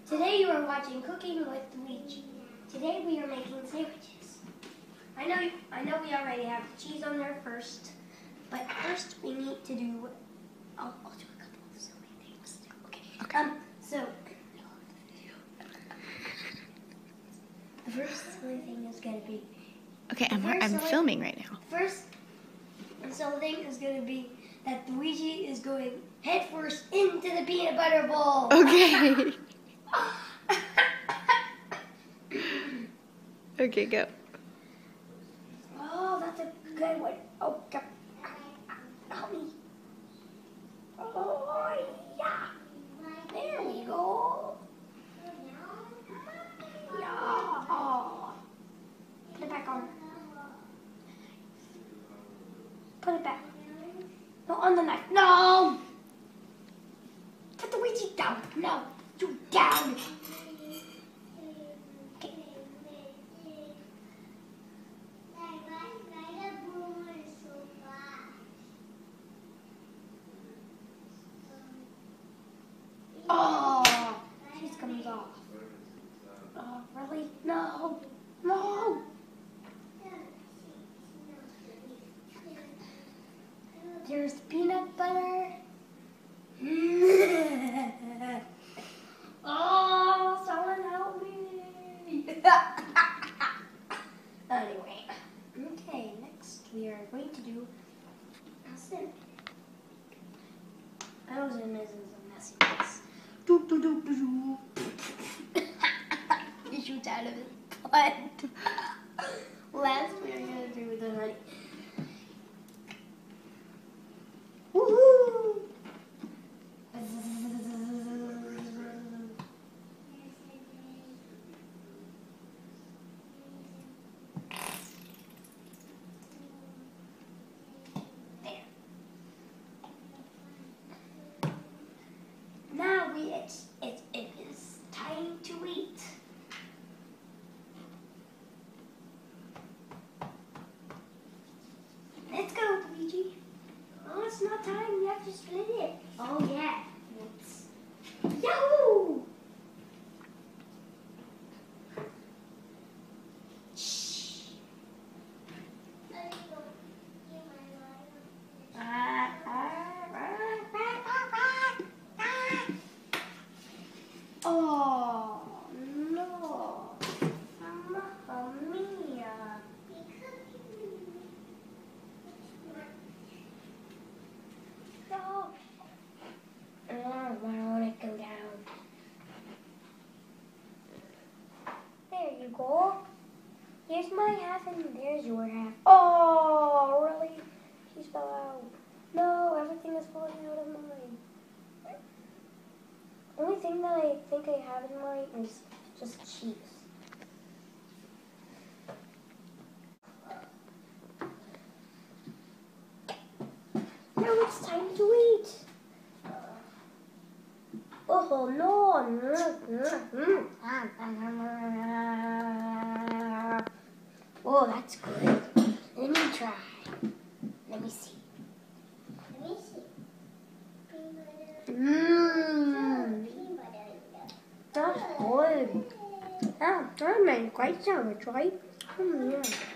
Today you are watching Cooking with Luigi. Today we are making sandwiches. I know we already have the cheese on there first, but first we need to do. I'll do a couple of silly things. Okay. So the first silly thing is gonna be. Okay, I'm filming right now. First silly thing is gonna be that Luigi is going head first into the peanut butter bowl. Okay. Okay, go. Oh, that's a good one. Oh, God. Help me. Oh, yeah. There we go. Yeah. Oh. Put it back on. Put it back. No, on the knife. No. Put the Luigi down. No. You down. Oh, cheese comes off. Oh, really? No. No. There's peanut butter. Oh, someone help me. Anyway. Okay, next we are going to do a cinnamon. I know cinnamon is a messy mess. He shoots out of his butt. Last we are going to do the honey. Woohoo! There. Now it is time to eat. Let's go, Luigi. Oh, it's not time. You have to split it. Oh, yeah. Yahoo! Shh. Oh, no. Mamma mia. No. Oh, why won't it go down? There you go. Here's my half and there's your half. Oh, really? Cheese fell out. No, everything is falling out of mine. Only thing that I think I have in mine is just cheese. Now it's time to eat. Oh no! Oh, that's good. Let me try. Let me see. That's good. That's good, man. Quite sandwich, right? Yeah.